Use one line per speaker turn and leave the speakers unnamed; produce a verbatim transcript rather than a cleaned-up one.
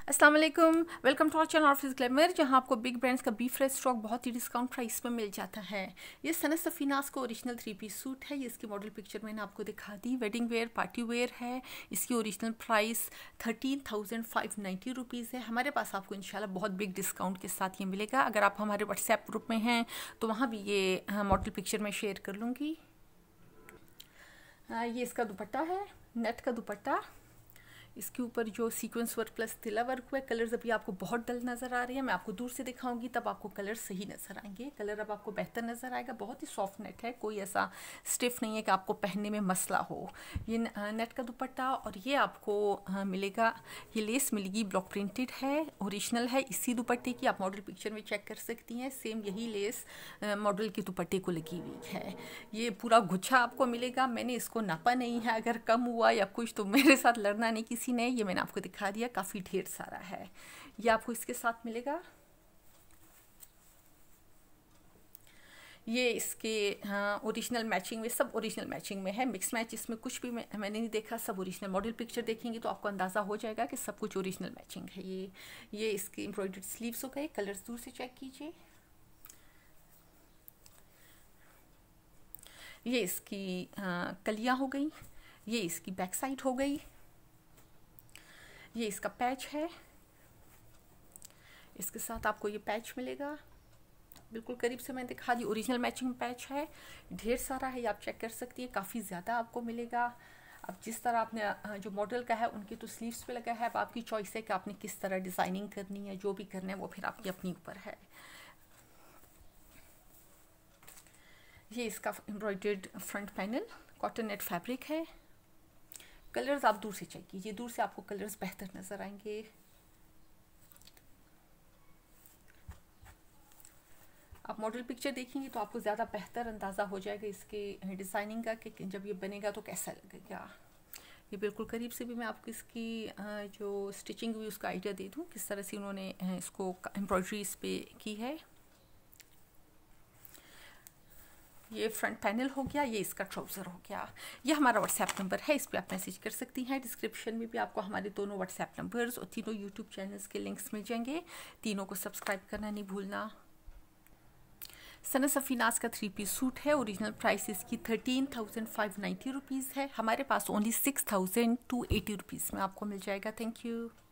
अस्सलाम वालेकुम, welcome to our channel office glamour, जहां आपको बिग ब्रांड्स का बी फ्रेश स्टॉक बहुत ही डिस्काउंट प्राइस में मिल जाता है। ये सनत सफीनास का ओरिजिनल थ्री पीस सूट है। ये इसकी मॉडल पिक्चर मैंने आपको दिखा दी। वेडिंग वेयर, पार्टी वेयर है। इसकी original price thirteen thousand five ninety rupees है। हमारे पास आपको इंशाल्लाह बहुत बिग डिस्काउंट के साथ ये मिलेगा। अगर आप हमारे व्हाट्सएप ग्रुप में हैं तो वहाँ भी ये मॉडल पिक्चर मैं शेयर कर लूँगी। ये इसका दुपट्टा है, नेट का दुपट्टा। इसके ऊपर जो सीक्वेंस वर्क प्लस तिला वर्क हुआ है। कलर्स अभी आपको बहुत डल नज़र आ रही है, मैं आपको दूर से दिखाऊंगी तब आपको कलर सही नज़र आएंगे। कलर अब आपको बेहतर नज़र आएगा। बहुत ही सॉफ्ट नेट है, कोई ऐसा स्टिफ नहीं है कि आपको पहनने में मसला हो। ये नेट का दुपट्टा और ये आपको हाँ, मिलेगा। ये लेस मिलेगी, ब्लॉक प्रिंटेड है, ओरिजिनल है। इसी दुपट्टे की आप मॉडल पिक्चर में चेक कर सकती हैं। सेम यही लेस मॉडल के दुपट्टे को लगी हुई है। ये पूरा गुच्छा आपको मिलेगा। मैंने इसको नापा नहीं है, अगर कम हुआ या कुछ तो मेरे साथ लड़ना नहीं किसी ने। ये मैंने आपको दिखा दिया, काफ़ी ढेर सारा है। ये आपको इसके साथ मिलेगा। ये इसके हाँ ओरिजिनल मैचिंग में, सब ओरिजिनल मैचिंग में है। मिक्स मैच इसमें कुछ भी मैं, मैंने नहीं देखा। सब ओरिजिनल। मॉडल पिक्चर देखेंगे तो आपको अंदाज़ा हो जाएगा कि सब कुछ ओरिजिनल मैचिंग है। ये ये इसके एम्ब्रॉयडर्ड स्लीव्स हो गए। कलर्स दूर से चेक कीजिए। ये इसकी हाँ, कलियाँ हो गई। ये इसकी बैक साइड हो गई। ये इसका पैच है। इसके साथ आपको ये पैच मिलेगा। बिल्कुल करीब से मैं दिखा दी। ओरिजिनल मैचिंग पैच है, ढेर सारा है, ये आप चेक कर सकती है। काफ़ी ज़्यादा आपको मिलेगा। अब जिस तरह आपने जो मॉडल का है उनके तो स्लीव्स पे लगा है। अब आपकी चॉइस है कि आपने किस तरह डिज़ाइनिंग करनी है। जो भी करना है वो फिर आपकी अपनी ऊपर है। ये इसका embroidered front panel, cotton net fabric है। कलर्स आप दूर से चेक कीजिए, दूर से आपको कलर्स बेहतर नज़र आएंगे। आप मॉडल पिक्चर देखेंगे तो आपको ज़्यादा बेहतर अंदाज़ा हो जाएगा इसके डिज़ाइनिंग का कि जब ये बनेगा तो कैसा लगेगा। ये बिल्कुल करीब से भी मैं आपको इसकी जो स्टिचिंग हुई उसका आइडिया दे दूँ, किस तरह से उन्होंने इसको एम्ब्रॉयडरी इस पे की है। ये फ्रंट पैनल हो गया, ये इसका ट्राउज़र हो गया। ये हमारा व्हाट्सएप नंबर है, इस पर आप मैसेज कर सकती हैं। डिस्क्रिप्शन में भी आपको हमारे दोनों व्हाट्सएप नंबर्स और तीनों यूट्यूब चैनल्स के लिंक्स मिल जाएंगे। तीनों को सब्सक्राइब करना नहीं भूलना। सनत सफीनास का थ्री पीस सूट है। ओरिजिनल प्राइस इसकी thirteen thousand five ninety rupees है। हमारे पास only six thousand two eighty rupees में आपको मिल जाएगा। Thank you.